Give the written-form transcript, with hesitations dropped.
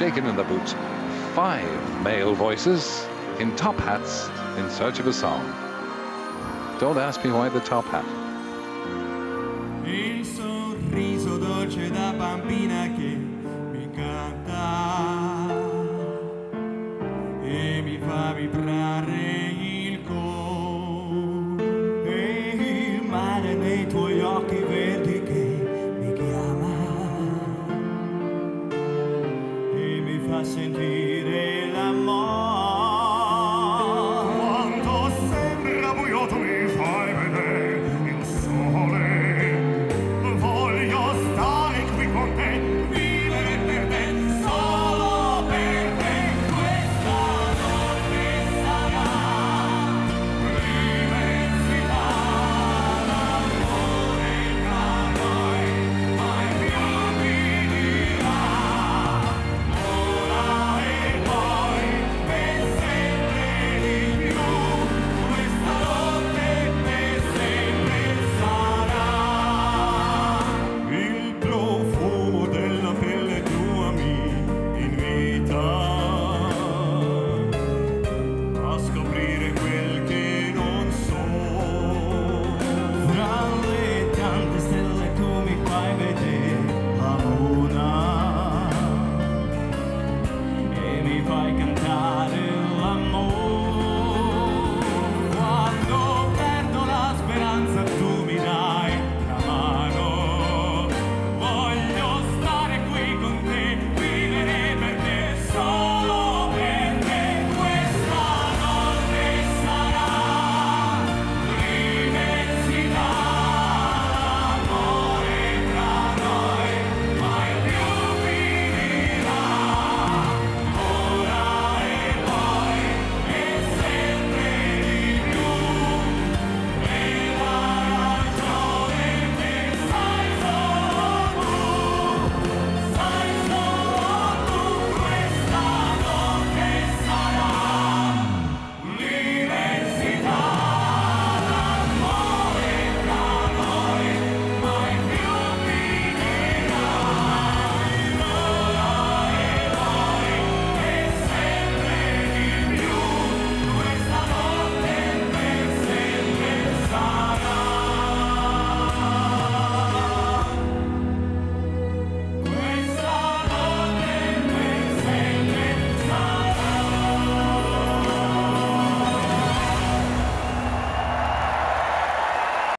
shaken in the boots. 5 male voices in top hats in search of a song. Don't ask me why the top hat. Il sorriso dolce da bambina che mi canta e mi fa vibrare il cuore, e il mare nei tuoi occhi verdi che mi chiama e mi fa sentire